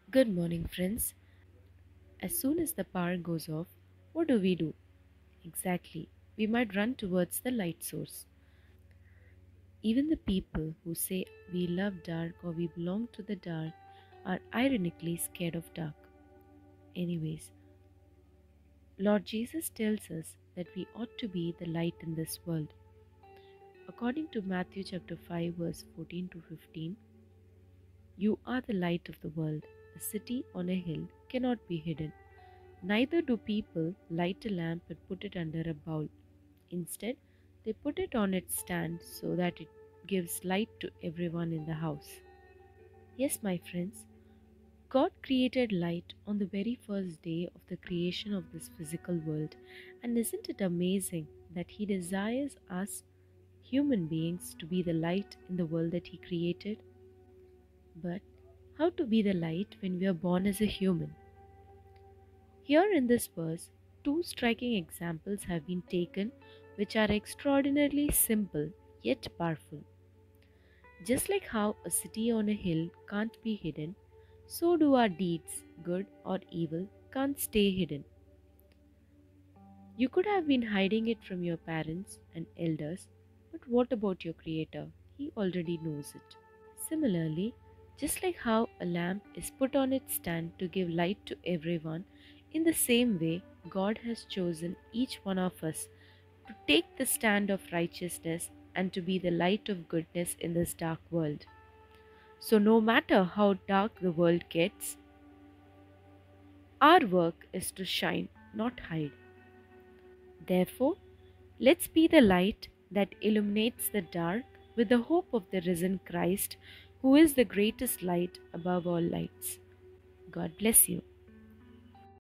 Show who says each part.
Speaker 1: Good morning, friends. As soon as the power goes off, what do? Exactly, we might run towards the light source. Even the people who say we love dark or we belong to the dark are ironically scared of dark. Anyways, Lord Jesus tells us that we ought to be the light in this world. According to Matthew chapter 5 verse 14 to 15, you are the light of the world. A city on a hill cannot be hidden. Neither do people light a lamp and put it under a bowl. Instead, they put it on its stand so that it gives light to everyone in the house. Yes, my friends, God created light on the very first day of the creation of this physical world. And isn't it amazing that He desires us, human beings, to be the light in the world that He created? But how to be the light when we are born as a human? Here in this verse, two striking examples have been taken which are extraordinarily simple yet powerful. Just like how a city on a hill can't be hidden, so do our deeds, good or evil, can't stay hidden. You could have been hiding it from your parents and elders, but what about your Creator? He already knows it. Similarly, just like how a lamp is put on its stand to give light to everyone, in the same way, God has chosen each one of us to take the stand of righteousness and to be the light of goodness in this dark world. So, no matter how dark the world gets, our work is to shine, not hide. Therefore, let's be the light that illuminates the dark with the hope of the risen Christ, who is the greatest light above all lights. God bless you.